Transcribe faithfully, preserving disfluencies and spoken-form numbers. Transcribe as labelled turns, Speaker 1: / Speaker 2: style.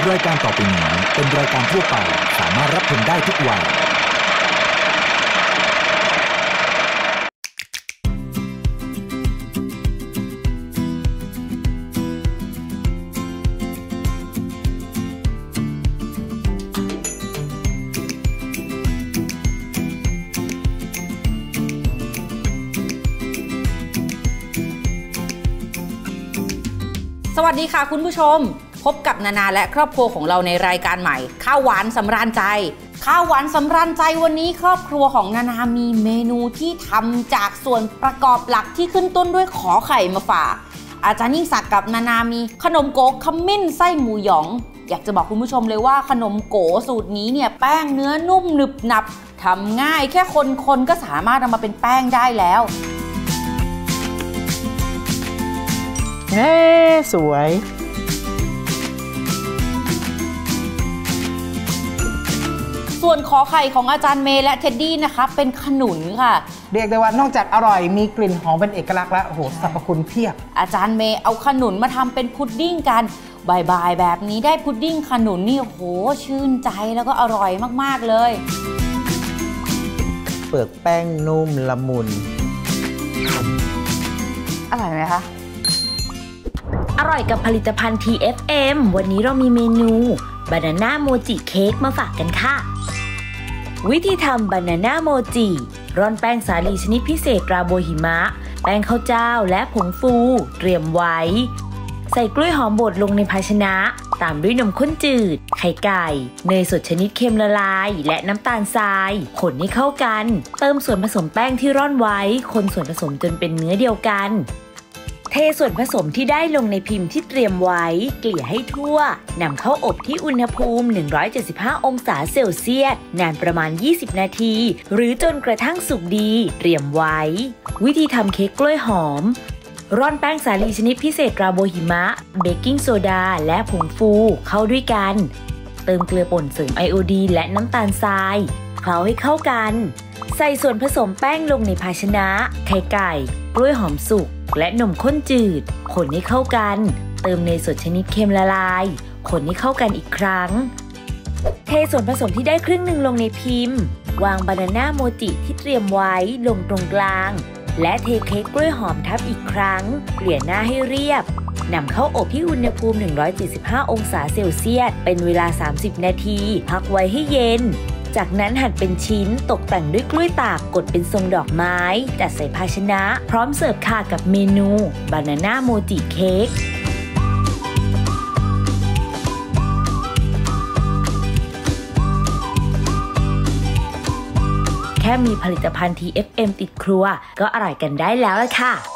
Speaker 1: รายการต่อไปนี้เป็นรายการทั่วไปสามารถรับชมได้ทุกวัย
Speaker 2: สวัสดีค่ะคุณผู้ชมพบกับนานาและครอบครัวของเราในรายการใหม่ข้าวหวานสำราญใจข้าวหวานสำราญใจวันนี้ครอบครัวของนานามีเมนูที่ทำจากส่วนประกอบหลักที่ขึ้นต้นด้วยขอไข่มาฝากอาจารย์ยิ่งศักดิ์กับนานามีขนมโก๋ขมิ้นไส้หมูหยองอยากจะบอกคุณผู้ชมเลยว่าขนมโก๋สูตรนี้เนี่ยแป้งเนื้อนุ่มหนึบหนับทำง่ายแค่คนๆก็สามารถนำมาเป็นแป้งได้แล้ว
Speaker 3: เฮ้สวย
Speaker 2: ส่วนขอไข่ของอาจารย์เมย์และเท็ดดี้นะคะเป็นขนุนค่ะ
Speaker 3: เรียกได้ว่านอกจากอร่อยมีกลิ่นหอมเป็นเอกลักษณ์แล้วโอ้โหสรรพคุณเพียบ
Speaker 2: อาจารย์เมย์เอาขนุนมาทำเป็นพุดดิ้งกันบ่ายๆแบบนี้ได้พุดดิ้งขนุนนี่โอ้โหชื่นใจแล้วก็อร่อยมากๆเลย
Speaker 4: เปลือกแป้งนุ่มละมุน
Speaker 2: อร่อยไหมคะ
Speaker 5: อร่อยกับผลิตภัณฑ์ ที เอฟ เอ็ม วันนี้เรามีเมนูบานาน่าโมจิเค้กมาฝากกันค่ะวิธีทำบานาน่าโมจิร่อนแป้งสาลีชนิดพิเศษราโบหิมะแป้งข้าวเจ้าและผงฟูเตรียมไว้ใส่กล้วยหอมบดลงในภาชนะตามด้วยนมข้นจืดไข่ไก่เนยสดชนิดเค็มละลายและน้ำตาลทรายคนให้เข้ากันเติมส่วนผสมแป้งที่ร่อนไว้คนส่วนผสมจนเป็นเนื้อเดียวกันเทส่วนผสมที่ได้ลงในพิมพ์ที่เตรียมไว้เกลี่ยให้ทั่วนำเข้าอบที่อุณหภูมิหนึ่งร้อยเจ็ดสิบห้าองศาเซลเซียสนานประมาณยี่สิบนาทีหรือจนกระทั่งสุกดีเตรียมไว้วิธีทำเค้กกล้วยหอมร่อนแป้งสาลีชนิดพิเศษราโบหิมะเบกกิ้งโซดาและผงฟูเข้าด้วยกันเติมเกลือป่นเสริมไอโอดีนและน้ำตาลทรายเคล้าให้เข้ากันใส่ส่วนผสมแป้งลงในภาชนะไข่ไก่กล้วยหอมสุกและนมข้นจืดคนให้เข้ากันเติมเนยสดชนิดเค็มละลายคนให้เข้ากันอีกครั้งเทส่วนผสมที่ได้ครึ่งหนึ่งลงในพิมพ์วางบานาน่าโมจิที่เตรียมไว้ลงตรงกลางและเทเค้กกล้วยหอมทับอีกครั้งเกลี่ยหน้าให้เรียบนำเข้าอบที่อุณหภูมิหนึ่งร้อยสี่สิบห้าองศาเซลเซียสเป็นเวลาสามสิบนาทีพักไว้ให้เย็นจากนั้นหั่นเป็นชิ้นตกแต่งด้วยกล้วยตากกดเป็นทรงดอกไม้จัดใส่ภาชนะพร้อมเสิร์ฟค่ะกับเมนูบานาน่าโมจิเค้กแค่มีผลิตภัณฑ์ ที เอฟ เอ็ม ติดครัวก็อร่อยกันได้แล้วล่ะค่ะ